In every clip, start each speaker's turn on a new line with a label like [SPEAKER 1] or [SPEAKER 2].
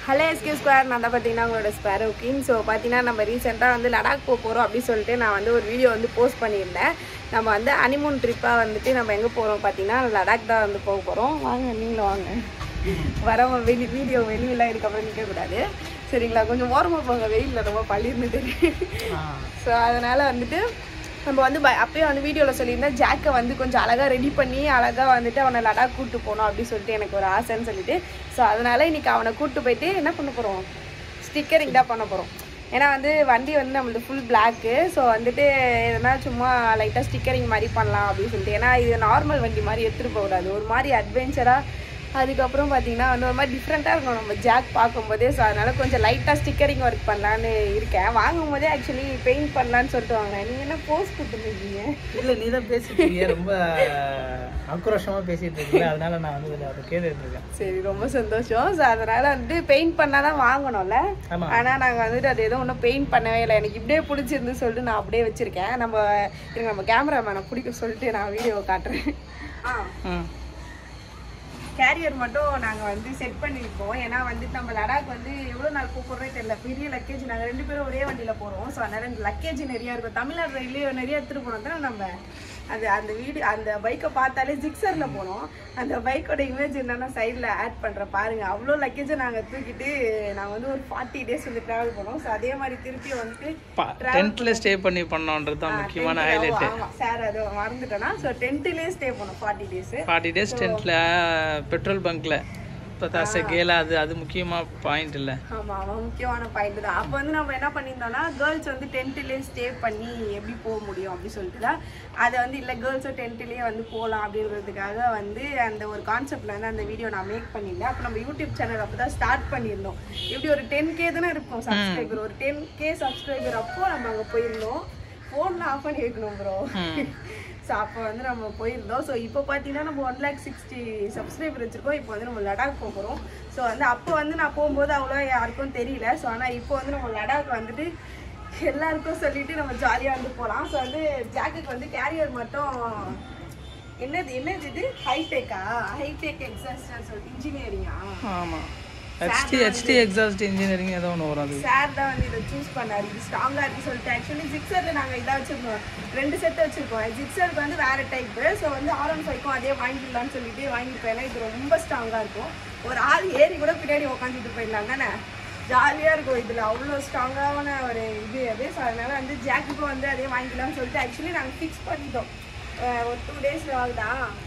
[SPEAKER 1] Hello SQ Square, நான் தான் பார்த்தீங்கன்னா உங்களோட Sparrow Queen. ஸோ பார்த்தீங்கன்னா நம்ம ரீசெண்டாக வந்து லடாக் போக போகிறோம் அப்படின்னு சொல்லிட்டு நான் வந்து ஒரு வீடியோ வந்து போஸ்ட் பண்ணியிருந்தேன். நம்ம வந்து ஹனிமூன் ட்ரிப்பாக வந்துட்டு நம்ம எங்கே போகிறோம் பார்த்தீங்கன்னா லடாக் தான் வந்து போக போகிறோம். வாங்க நீங்களும் வாங்க, வரவங்க வீடியோ வெளியெல்லாம் இதுக்கப்புறம் நிற்கக்கூடாது சரிங்களா? கொஞ்சம் ஓரமாக போங்க, வெயிலில் ரொம்ப பள்ளிருந்துட்டு. ஸோ அதனால் வந்துட்டு நம்ம வந்து அப்பயே வந்து வீடியோவில் சொல்லியிருந்தேன் ஜாக்கை வந்து கொஞ்சம் அழகாக ரெடி பண்ணி அழகாக வந்துட்டு அவனை லடாக் கூப்பிட்டு போகணும் அப்படின்னு சொல்லிட்டு எனக்கு ஒரு ஆசைன்னு சொல்லிட்டு. ஸோ அதனால் இன்றைக்கி அவனை கூப்பிட்டு போயிட்டு என்ன பண்ண போகிறோம், ஸ்டிக்கரிங் தான் பண்ண போகிறோம். ஏன்னா வந்து வண்டி வந்து நம்மளுக்கு ஃபுல் பிளாக்கு. ஸோ வந்துட்டு எதனா சும்மா லைட்டாக ஸ்டிக்கரிங் மாதிரி பண்ணலாம் அப்படின்னு சொல்லிட்டு. ஏன்னா இது நார்மல் வண்டி மாதிரி எடுத்துகிட்டு போகக்கூடாது, ஒரு மாதிரி அட்வென்ச்சராக. அதுக்கப்புறம் பார்த்தீங்கன்னா வந்து ஒரு மாதிரி டிஃப்ரெண்ட்டாக இருக்கும் நம்ம ஜாக் பார்க்கும்போதே. ஸோ அதனால் கொஞ்சம் லைட்டாக ஸ்டிக்கரிங் ஒர்க் பண்ணலான்னு இருக்கேன். வாங்கும் போதே ஆக்சுவலி பெயிண்ட் பண்ணலான்னு சொல்லிட்டு வாங்கினேன். நீங்கள் என்ன போஸ்ட் கொடுத்துருக்கீங்க?
[SPEAKER 2] இல்லை, நீ தான் பேசிட்டு இருக்கீங்க, ரொம்ப ஆக்ரோஷமாக பேசிகிட்டு இருக்கீங்க, அதனால நான் வந்து அதை கேட்டுட்டு இருக்கேன்.
[SPEAKER 1] சரி, ரொம்ப சந்தோஷம். ஸோ அதனால் வந்துட்டு பெயிண்ட் பண்ணால் தான் வாங்கணும்ல. ஆனால் நாங்கள் வந்துட்டு அது எதுவும் ஒன்றும் பெயிண்ட் பண்ணவே இல்லை. எனக்கு இப்படியே பிடிச்சிருந்து சொல்லிட்டு நான் அப்படியே வச்சுருக்கேன். நம்ம கேமராமேனை பிடிக்க சொல்லிட்டு நான் வீடியோவை காட்டுறேன். கேரியர் மட்டும் நாங்கள் வந்து செட் பண்ணியிருக்கோம். ஏன்னா வந்துட்டு நம்ம லடாக் வந்து எவ்வளோ நாள் போகிறதே தெரியல. பெரிய லக்கேஜ், நாங்கள் 2 பேரும் ஒரே வண்டியில் போகிறோம். ஸோ அதனால் லக்கேஜ் நிறையா இருக்கும். தமிழ்நாடு ரயிலே நிறைய எடுத்துகிட்டு போனோம் தான் நம்ம அந்த பைக்கை பார்த்தாலே ஜிக்ஸரில் போனோம். அந்த பைக்கோட இமேஜ் என்னன்னா சைடில் ஆட் பண்ணுறேன் பாருங்கள். அவ்வளோ லக்கேஜை நாங்கள் தூக்கிட்டு நாங்கள் வந்து ஒரு 40 days வந்து ட்ராவல் பண்ணோம். ஸோ அதே மாதிரி திருப்பி வந்துட்டு
[SPEAKER 2] டென்ட்டில் ஸ்டே பண்ணி பண்ணோன்றது தான் முக்கியமான ஹைலைட்.
[SPEAKER 1] ஆமாம் சார், அது மறந்துட்டோன்னா. ஸோ டென்ட்லேயே ஸ்டே பண்ணோம் 40 days
[SPEAKER 2] டென்ட்டில் பெட்ரோல் பங்க்கில் அது முக்கியமான பாயிண்ட் இல்லை?
[SPEAKER 1] ஆமா, முக்கியமான பாயிண்ட் தான். அப்போ வந்து நம்ம என்ன பண்ணியிருந்தோம்னா கேர்ள்ஸ் வந்து டென்ட்லேயே ஸ்டே பண்ணி எப்படி போக முடியும் அப்படின்னு சொல்லிட்டு தான் அதை வந்து இல்லை கேர்ள்ஸும் டென்ட்லேயே வந்து போகலாம் அப்படின்றதுக்காக வந்து அந்த ஒரு கான்செப்ட்ல வந்து அந்த வீடியோ நான் மேக் பண்ணியிருந்தேன். அப்போ நம்ம யூடியூப் சேனல் அப்போ தான் ஸ்டார்ட் பண்ணியிருந்தோம். எப்படி ஒரு 10K தானே இருக்கும் சப்ஸ்கிரைபர், ஒரு 10K சப்ஸ்கிரைபர் அப்போ நம்ம அங்கே போயிருந்தோம். ஃபோன்லாம் ஆஃப் பண்ணி வைக்கணும் ப்ரோ. ஸோ அப்போ வந்து நம்ம போயிருந்தோம். ஸோ இப்போ பார்த்தீங்கன்னா நம்ம 160 சப்ஸ்கிரைபர் வச்சுருக்கோம். இப்போ வந்து நம்ம லடாக் போகிறோம். ஸோ வந்து அப்போ வந்து நான் போகும்போது அவ்வளோ யாருக்கும் தெரியல. ஸோ ஆனால் இப்போ வந்து நம்ம லடாக் வந்துட்டு எல்லாருக்கும் சொல்லிட்டு நம்ம ஜாலியாக வந்து போகலாம். ஸோ வந்து ஜாக்குக்கு வந்து கேரியர் மட்டும் என்னது இது ஹைடெக் எக்ஸாஸ்ட்னு சொல்லிட்டு இன்ஜினியரிங்கா?
[SPEAKER 2] ஆமாம், ஹெச்டி எக்ஸாஸ்ட் இன்ஜினியரிங் ஏதோ ஒன்று வரும்.
[SPEAKER 1] சார் தான் வந்து இதை சூஸ் பண்ணாரு, இது ஸ்ட்ராங்காக இருக்குது சொல்லிட்டு. ஆக்சுவலி ஜிக்ஸரில் நாங்கள் இதாக வச்சுருக்கோம், 2 செட் வச்சுருக்கோம். ஜிக்ஸருக்கு வந்து வேறு டைப்பு. ஸோ வந்து R15க்கும் அதே வாங்கிடலான்னு சொல்லிட்டு வாங்கிப்போம். ஏன்னா இது ரொம்ப ஸ்ட்ராங்காக இருக்கும். ஒரு ஆள் ஏறி கூட பின்னாடி உட்காந்துட்டு போயிடலாம் தானே, ஜாலியாக இருக்கும். இதில் அவ்வளோ ஸ்ட்ராங்கான ஒரு இது அது. ஸோ அதனால் வந்து ஜாக்குக்கும் வந்து அதே வாங்கிக்கலாம்னு சொல்லிட்டு ஆக்சுவலி நாங்கள் ஃபிக்ஸ் பண்ணிட்டோம். ஒரு 2 days ஆகுதா?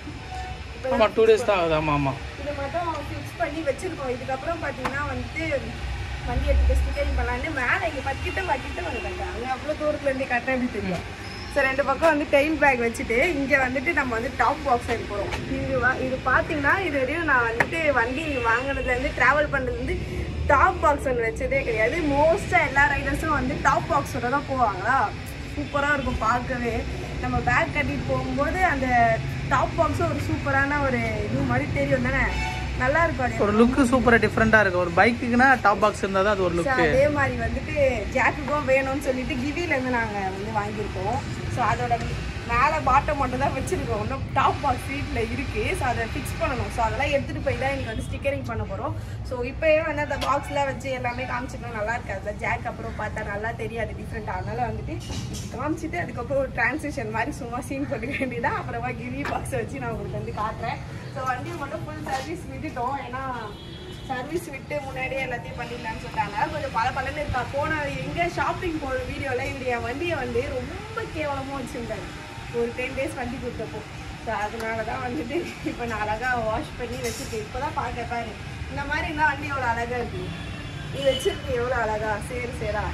[SPEAKER 2] ஆமாம், 2 days தான் ஆகுது. ஆமாம்,
[SPEAKER 1] இதை மட்டும் ஃபிக்ஸ் பண்ணி வச்சுருக்கோம். இதுக்கப்புறம் பார்த்தீங்கன்னா வந்துட்டு வண்டி எடுத்துட்டு ஸ்டிக்கரிங் பண்ணலான்னு மேலே இங்கே கிட்ட வந்துட்டாங்க. அங்கே அவ்வளோ தூரத்துலேருந்து கரெக்டாக எப்படி தெரியும். ஸோ 2 பக்கம் வந்து டெயில் பேக் வச்சுட்டு இங்கே வந்துட்டு நம்ம வந்து டாப் பாக்ஸ் எடுக்க போகிறோம். இது பார்த்தீங்கன்னா இது வரையும் நான் வந்துட்டு வண்டி வாங்கினதுலேருந்து ட்ராவல் பண்ணுறதுலேருந்து டாப் பாக்ஸ் ஒன்று வச்சதே கிடையாது. மோஸ்ட்டாக எல்லா ரைடர்ஸும் வந்து டாப் பாக்ஸோட தான் போவாங்களா. சூப்பராக இருக்கும் பார்க்கவே. நம்ம பேக் கட்டிட்டு போகும்போது அந்த டாப் பாக்ஸும் ஒரு சூப்பரான ஒரு இது மாதிரி தெரியும் தானே, நல்லா இருக்கும்.
[SPEAKER 2] ஒரு லுக்கு சூப்பராக டிஃப்ரெண்ட்டாக இருக்கும். ஒரு பைக்குக்குன்னா டாப் பாக்ஸ் இருந்தால் தான் அது ஒரு லுக்கு.
[SPEAKER 1] அதே மாதிரி வந்துட்டு ஜாக்குக்கும் வேணும்னு சொல்லிட்டு கிவிலேருந்து நாங்கள் வந்து வாங்கியிருக்கோம். ஸோ அதோட மேலே பாட்டம் மட்டும் தான் வச்சுருக்கோம். இன்னும் டாப் பாக்ஸ் வீட்டில் இருக்குது. ஸோ அதை ஃபிக்ஸ் பண்ணணும். ஸோ அதெல்லாம் எடுத்துகிட்டு போய் தான் இன்றைக்கி வந்து ஸ்டிக்கரிங் பண்ண போகிறோம். ஸோ இப்போயே வந்து அந்த பாக்ஸ்லாம் வச்சு எல்லாமே காமிச்சிக்கணும், நல்லா இருக்காது. ஜாக் அப்புறம் பார்த்தா நல்லா தெரியாது டிஃப்ரெண்ட்டாக. அதனால் வந்துட்டு காமிச்சிட்டு அதுக்கப்புறம் ஒரு டிரான்சிஷன் மாதிரி சும்மா சீன் போட்டுக்க வேண்டியதான். அப்புறமா கிவி பாக்ஸை வச்சு நான் உங்களுக்கு வந்து காட்டுறேன். ஸோ வண்டியை மட்டும் ஃபுல் சர்வீஸ் விட்டுட்டோம். ஏன்னா சர்வீஸ் விட்டு முன்னாடியே எல்லாத்தையும் பண்ணிடலான்னு சொல்லிட்டாங்க. கொஞ்சம் பலன்னு இருக்கா. போன எங்கே ஷாப்பிங் போகிற வீடியோவில் இவர் என் வண்டியை வந்து ரொம்ப கேவலமாக வச்சுருந்தாரு ஒரு 10 days வண்டி கொடுத்தப்போ. ஸோ அதனால தான் வந்துட்டு இப்போ நான் அழகாக வாஷ் பண்ணி வச்சுருக்கேன். இப்போ தான் பார்க்க பாரு, இந்த மாதிரி இருந்தால் வண்டி எவ்வளோ அழகாக இருக்குது. நீ வச்சுருக்கு எவ்வளோ அழகா சேரா.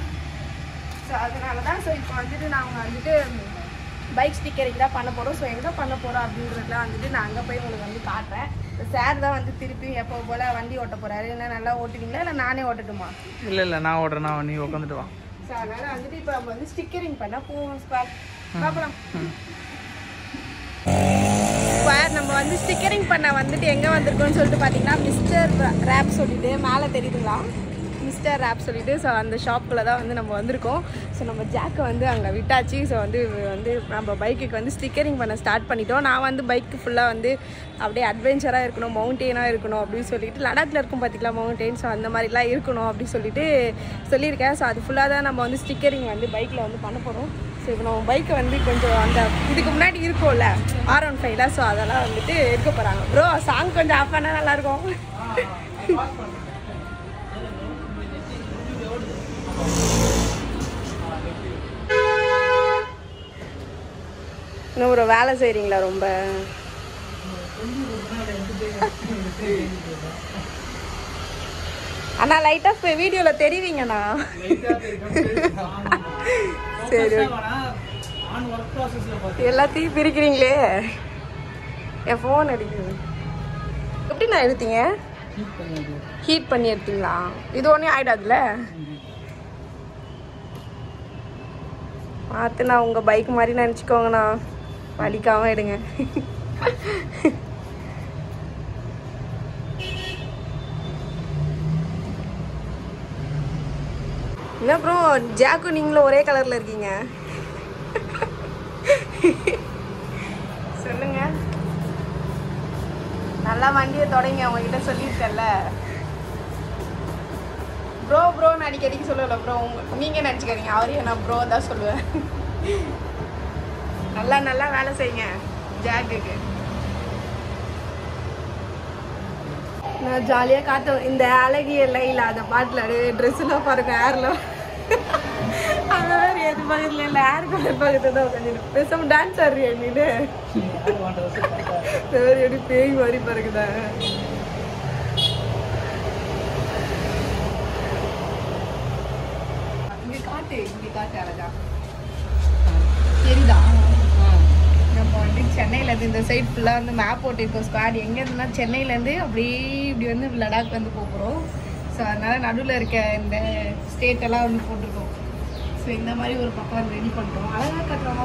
[SPEAKER 1] ஸோ அதனால தான். ஸோ இப்போ வந்துட்டு நாங்கள் வந்துட்டு பைக் ஸ்டிக்கரிங் தான் பண்ண போகிறோம். ஸோ எங்கே பண்ண போகிறோம் அப்படின்றதுலாம் வந்துட்டு நான் அங்கே போய் உங்களுக்கு வந்து காட்டுறேன். சார் தான் வந்து திருப்பி எப்போ போல் வண்டி ஓட்ட போகிறாரு. என்ன நல்லா ஓட்டுவீங்களா இல்லை நானே ஓட்டட்டுமா?
[SPEAKER 2] இல்லை நான் ஓட்டுறேன், நீ உட்காந்துட்டு வா.
[SPEAKER 1] ஸோ அதனால் வந்துட்டு இப்போ நம்ம வந்து ஸ்டிக்கரிங் பண்ணால் போவோம். பார்க்கலாம். ஸ்கொயர் நம்ம வந்து ஸ்டிக்கரிங் பண்ண வந்துட்டு எங்கே வந்திருக்கோன்னு சொல்லிட்டு பார்த்தீங்கன்னா மிஸ்டர் ரேப் சொல்லிட்டு மேலே தெரியுதுங்களா? மிஸ்டர் ரேப் சொல்லிட்டு ஸோ அந்த ஷாப்பில் தான் வந்து நம்ம வந்திருக்கோம். ஸோ நம்ம ஜாக்கை வந்து அங்கே விட்டாச்சு. ஸோ வந்து நம்ம பைக்குக்கு வந்து ஸ்டிக்கரிங் பண்ண ஸ்டார்ட் பண்ணிட்டோம். நான் வந்து பைக்கு ஃபுல்லாக வந்து அப்படியே அட்வென்ச்சராக இருக்கணும், மவுண்டெயினாக இருக்கணும் அப்படின்னு சொல்லிட்டு, லடாக்கில் இருக்கும் பார்த்திங்களா மவுண்டெயின், ஸோ அந்த மாதிரிலாம் இருக்கணும் அப்படின்னு சொல்லிட்டு சொல்லியிருக்கேன். ஸோ அது ஃபுல்லாக தான் நம்ம வந்து ஸ்டிக்கரிங் வந்து பைக்கில் வந்து பண்ண போகிறோம். ஸோ இப்போ நம்ம பைக்கை வந்து கொஞ்சம் அந்த இதுக்கு முன்னாடி இருக்கும்ல R15 ஸோ அதெல்லாம் வந்துட்டு எடுக்க போகிறாங்க. ப்ரோ சாங் கொஞ்சம் ஆஃப் பண்ணால் நல்லாயிருக்கும். இன்னும் ஒரு வேலை செய்கிறீங்களா ரொம்ப? அண்ணா லைட்டாக வீடியோவில் தெரிவிங்கண்ணா. சரி எல்லாத்தையும் பிரிக்கிறீங்களே. என் ஃபோன் அடிக்குது. எப்படி நான் எடுத்தீங்க? ஹீட் பண்ணி எடுத்தீங்களா? இது ஒன்றும் ஆகிடாதுல்ல? பார்த்து நான் உங்கள் பைக் மாதிரி நினச்சிக்கோங்கண்ணா, வலிக்காமல் எடுங்க. என்ன ப்ரோ ஜாக்கும் நீங்களும் ஒரே கலரில் இருக்கீங்க? சொல்லுங்க. நல்லா வண்டியை தொடங்க, அவங்ககிட்ட சொல்லியிருக்கேன்ல. ப்ரோன்னு அடிக்கடிக்கு சொல்லல ப்ரோ, நீங்கள் நினச்சிக்கிறீங்க அவரையும் நான் ப்ரோ தான் சொல்லுவேன். நல்லா வேலை செய்யுங்க ஜாக்குக்கு. நான் ஜாலியாக காட்டுவேன். இந்த அழகிய லைல அந்த பாட்டில் ட்ரெஸ்ஸெல்லாம் பாருங்க ஏரில் அந்த மாதிரி எது பக்கத்தில் இல்லை, ஏர் கலர் பக்கத்தில் தான் உட்காந்து பேசாம டான்ஸ் ஆடுறியா நீனு? எப்படி பேய் மாதிரி பாருக்குதா? இங்கே காட்டு அழகா சரிதா. நம்ம வந்து சென்னையிலேருந்து இந்த சைட் ஃபுல்லாக வந்து மேப் போட்டிருக்கோம். ஸ்குவாட் எங்கே இருந்துன்னா சென்னையிலேருந்து அப்படியே இப்படி வந்து லடாக் வந்து போகிறோம். ஸோ அதனால் நடுவில் இருக்க இந்த ஸ்டேட்டெல்லாம் வந்து போட்டிருக்கோம். ஸோ இந்த மாதிரி ஒரு பக்கம் வந்து ரெடி பண்ணுறோம். அழகாக கட்டுறோமா?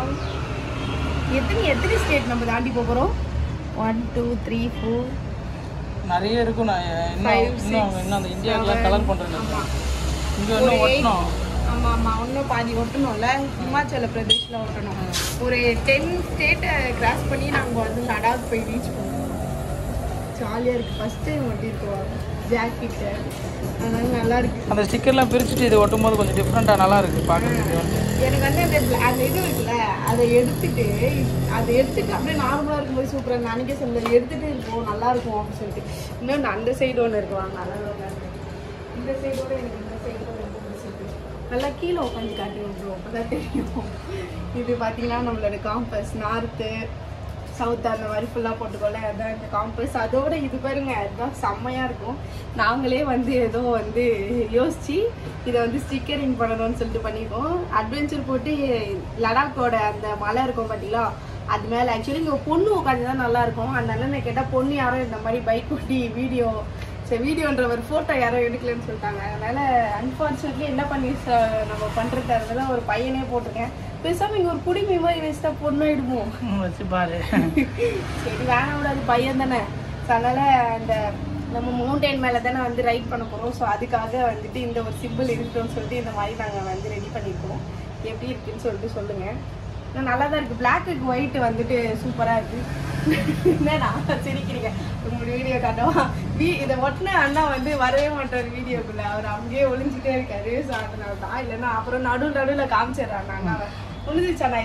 [SPEAKER 1] எத்தனை ஸ்டேட் நம்ம தாண்டி போகிறோம்? 1 2 3 4
[SPEAKER 2] நிறைய இருக்கும். இன்னும் அந்த இந்தியாவுக்குலாம் கலர் பண்ணுறேன். இங்கே இன்னும் ஒட்டணும்.
[SPEAKER 1] ஆமாம் இன்னும் பாதி ஒட்டணும்ல. ஹிமாச்சல பிரதேஷில் ஒட்டணும். ஒரு 10 ஸ்டேட்டை கிராஸ் பண்ணி நாங்கள் வந்து லடாக் போய் ரீச் பண்ணுவோம். ஜாலியாக இருக்குது. ஃபஸ்ட் டைம் ஒட்டியிருக்கோம் ஜாக்கெட்ட, அதனால நல்லா இருக்குது.
[SPEAKER 2] அந்த ஸ்டிக்கர்லாம் பிரிச்சுட்டு இது ஒட்டும் போது கொஞ்சம் டிஃப்ரெண்ட்டாக நல்லா இருக்குது பார்க்குறதுக்கு.
[SPEAKER 1] எனக்கு வந்து அந்த இது இருக்குல்ல, அதை எடுத்துட்டு அப்படியே நார்மலாக இருக்கும்போது சூப்பராக இருக்குது. அன்றைக்கே சொன்னது எடுத்துகிட்டு இருக்கும் நல்லாயிருக்கும் அப்படின்னு சொல்லிட்டு. இன்னும் அந்த சைடு ஒன்று இருக்குவாங்க நல்லா இந்த சைடோட எனக்கு இந்த சைடோட ரொம்ப பிடிச்சிருக்கு. நல்லா கீழே உட்காந்து காட்டுவோம் ப்ரோ, அப்போ தான் தெரியும். இது பார்த்தீங்கன்னா நம்மளோட காம்பஸ் நார்த்து சவுத் அந்த மாதிரி ஃபுல்லாக போட்டுக்கோல, அதுதான் இந்த காம்பஸ். அதோட இது பாருங்க, அதுதான் செம்மையாக இருக்கும். நாங்களே வந்து ஏதோ வந்து யோசிச்சு இதை வந்து ஸ்டிக்கரிங் பண்ணணும்னு சொல்லிட்டு பண்ணியிருக்கோம். அட்வென்ச்சர் போட்டு லடாக்கோட அந்த மலை இருக்கும் பார்த்தீங்களா, அது மேலே ஆக்சுவலி இங்கே பொண்ணு உட்காந்து தான் நல்லாயிருக்கும். அந்த அண்ணனை கேட்டால் பொண்ணு யாரும் இந்த மாதிரி பைக் ஓட்டி வீடியோன்ற ஒரு ஃபோட்டோ யாரும் எடுக்கலன்னு சொல்லிட்டாங்க. அதனால் அன்ஃபார்ச்சுனேட்லி என்ன பண்ணி நம்ம பண்ணுறது, அதனால ஒரு பையனே போட்டிருக்கேன். பேசாமல் இங்கே ஒரு குடிமை மாதிரி வச்சுட்டா பொண்ணு எடுப்போம் வச்சு பாரு. சரி வேணாம் விடாது, பையன் தானே. ஸோ அதனால் அந்த நம்ம மவுண்டெயின் மேலே தானே வந்து ரைட் பண்ண போகிறோம். ஸோ அதுக்காக வந்துட்டு இந்த ஒரு சிம்பிள் இருக்குன்னு சொல்லிட்டு இந்த மாதிரி நாங்கள் வந்து ரெடி பண்ணியிருக்கோம். எப்படி இருக்குன்னு சொல்லிட்டு சொல்லுங்கள். நல்லா தான் இருக்குது. பிளாக்குக்கு ஒயிட் வந்துட்டு சூப்பராக இருக்குது. என்னடா சிரிக்கிறீங்க? உங்களோட வீடியோ காட்டவா? இதை ஒட்டின அண்ணா வந்து வரவே மாட்டார் வீடியோக்குள்ளே, அவர் அங்கேயே ஒளிஞ்சிட்டே இருக்காரு. ஸோ அதனால தான், இல்லைன்னா அப்புறம் நடுவில் காமிச்சிடுறாங்க அண்ணாவை. முடிஞ்சிச்சாண்ணா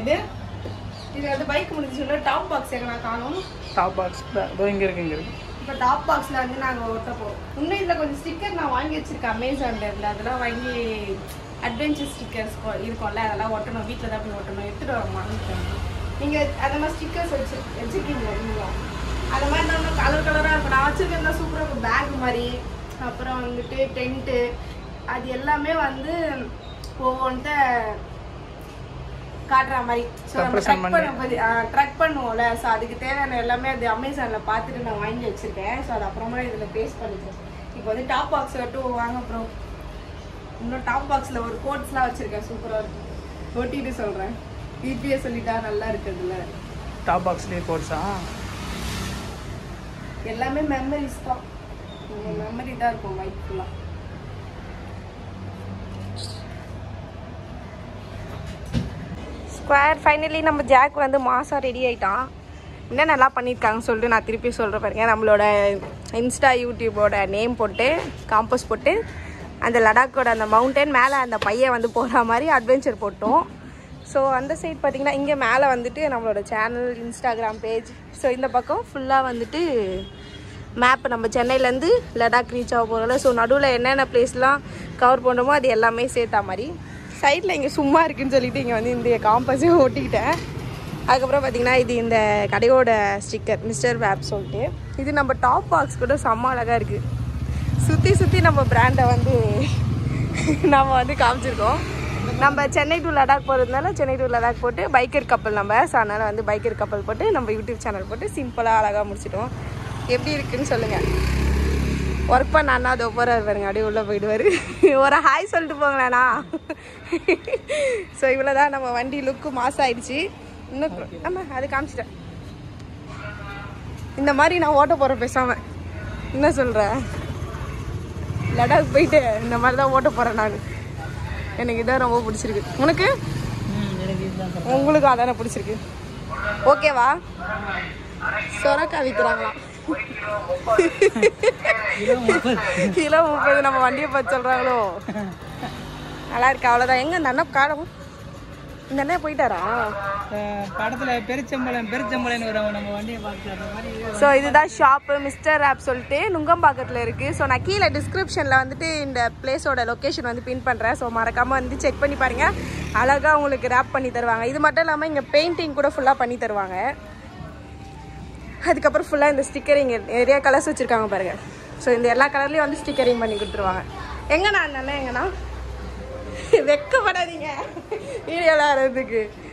[SPEAKER 1] இது வந்து பைக் முடிஞ்சிச்சுன்னா டாப் பாக்ஸ் எங்கன்னா காணும்.
[SPEAKER 2] டாப் பாக்ஸ் இங்கே இருக்கு.
[SPEAKER 1] இப்போ டாப் பாக்ஸில் வந்து நாங்கள் ஒட்ட போகிறோம். இன்னும் இதில் கொஞ்சம் ஸ்டிக்கர் நான் வாங்கி வச்சுருக்கேன் அமேசானில். அதெல்லாம் வாங்கி அட்வென்ச்சர் ஸ்டிக்கர்ஸ் இருக்கும்ல, அதெல்லாம் ஒட்டணும். வீட்டில் தான் போய் ஒட்டணும். எடுத்துகிட்டு வர மாட்டேன். நீங்கள் அந்த மாதிரி ஸ்டிக்கர்ஸ் வச்சுருக்கீங்களா நீங்களும்? அந்த மாதிரி நம்ம கலராக இருக்கும். நான் வச்சுருக்கேன் சூப்பராக இருக்கும். பேக் மாதிரி, அப்புறம் வந்துட்டு டென்ட்டு, அது எல்லாமே வந்து ஒவ்வொன்றை காட்டுற மாதிரி. ஸோ நம்ம ட்ரக் பண்ணுவோம்ல, ஸோ அதுக்கு தேவையான எல்லாமே அது அமேசானில் பார்த்துட்டு நான் வாங்கி வச்சுருக்கேன். ஸோ அது அப்புறமா இதில் பேஸ்ட் பண்ணிக்கிறேன். இப்போ வந்து டாப் பாக்ஸ் மட்டும் வாங்க அப்புறம் இன்னும் டாப் பாக்ஸில் ஒரு கோட்ஸ்லாம் வச்சுருக்கேன். சூப்பராக இருக்கும். ஒட்டிட்டு சொல்கிறேன். வீட்லேயே சொல்லிட்டா நல்லா இருக்குதுல்ல.
[SPEAKER 2] டாப் பாக்ஸ்லேயே கோட்ஸா?
[SPEAKER 1] எல்லாமே மெமரிஸ் தான். மெமரி தான் இருக்கும் பைக் ஃபுல்லாக. ஸ்கொயர். ஃபைனலி நம்ம ஜாக் வந்து மாதம் ரெடி ஆகிட்டான். என்ன நல்லா பண்ணியிருக்காங்கன்னு சொல்லிட்டு நான் திருப்பி சொல்கிறேன் பாருங்க. நம்மளோட இன்ஸ்டா யூடியூபோட நேம் போட்டு காம்போஸ் போட்டு அந்த லடாக்கோட அந்த மவுண்டன் மேலே அந்த பையன் வந்து போகிற மாதிரி அட்வென்ச்சர் போட்டோம். ஸோ அந்த சைட் பார்த்திங்கன்னா இங்கே மேலே வந்துட்டு நம்மளோட சேனல், இன்ஸ்டாகிராம் பேஜ். ஸோ இந்த பக்கம் ஃபுல்லாக வந்துட்டு மேப் நம்ம சென்னையிலேருந்து லடாக் ரீச் ஆக போகிறோம்ல. ஸோ நடுவில் என்னென்ன பிளேஸ்லாம் கவர் பண்ணுறோமோ அது எல்லாமே சேர்த்தா மாதிரி. சைடில் இங்கே சும்மா இருக்குதுன்னு சொல்லிட்டு இங்கே வந்து இந்த காம்பஸையும் ஓட்டிக்கிட்டேன். அதுக்கப்புறம் பார்த்திங்கன்னா இது இந்த கடையோட ஸ்டிக்கர் மிஸ்டர் வேப் சொல்லிட்டு. இது நம்ம டாப் பாக்ஸ் கூட செம்ம அழகாக இருக்குது. சுற்றி சுற்றி நம்ம பிராண்டை வந்து நம்ம வந்து காமிச்சிருக்கோம். நம்ம சென்னை டு லடாக் போகிறதுனால சென்னை டு லடாக் போட்டு பைக்கர் கப்பல் நம்ம. ஸோ அதனால் வந்து பைக்கர் கப்பல் போட்டு நம்ம யூடியூப் சேனல் போட்டு சிம்பிளாக அழகாக முடிச்சிட்டோம். எப்படி இருக்குன்னு சொல்லுங்கள். ஒர்க் பண்ண அண்ணா அது ஒவ்வொரு பாருங்க அப்படியே உள்ளே போயிடுவார். ஒரு ஹாய் சொல்லிட்டு போங்களேண்ணா. ஸோ இவ்வளோ தான் நம்ம வண்டி லுக்கு மாசம் ஆயிடுச்சு. இன்னும் ஆமாம் அது காமிச்சிட்டேன். இந்த மாதிரி நான் ஓட்ட போகிறேன் பேசாமல். என்ன சொல்கிறேன், லடாக் போயிட்டு இந்த மாதிரி தான் ஓட்ட போகிறேன் நான். எனக்கு இதான் ரொம்ப பிடிச்சிருக்கு. உனக்கு? உங்களுக்கு அதானே பிடிச்சிருக்கு. ஓகேவா? சொரக்கா விற்கிறாங்களாம் கிலோ 30. நம்ம வண்டியை பார்த்து சொல்கிறாங்களோ. நல்லா இருக்கு. அவ்வளோதான். எங்கே இந்த அண்ணா காலம் இந்த அண்ணா போயிட்டாரா
[SPEAKER 2] படத்தில் பெருச்சம்பளம் வரும் நம்ம வண்டியை பார்த்து.
[SPEAKER 1] ஸோ இதுதான் ஷாப்பு மிஸ்டர் ஆப் சொல்லிட்டு நுங்கம்பாக்கத்தில் இருக்குது. ஸோ நான் கீழே டிஸ்கிரிப்ஷனில் வந்துட்டு இந்த பிளேஸோட லொக்கேஷன் வந்து பின் பண்ணுறேன். ஸோ மறக்காமல் வந்து செக் பண்ணி பாருங்கள். அழகாக உங்களுக்கு ரேப் பண்ணி தருவாங்க. இது மட்டும் இல்லாமல் இங்கே பெயிண்டிங் கூட ஃபுல்லாக பண்ணி தருவாங்க. அதுக்கப்புறம் ஃபுல்லாக இந்த ஸ்டிக்கரிங் நிறைய கலர்ஸ் வச்சுருக்காங்க பாருங்கள். ஸோ இந்த எல்லா கலர்லேயும் வந்து ஸ்டிக்கரிங் பண்ணி கொடுத்துருவாங்க. எங்கண்ணா அண்ணா எங்கண்ணா வெக்கப்படாதீங்க வீடியோலாம் வர்றதுக்கு.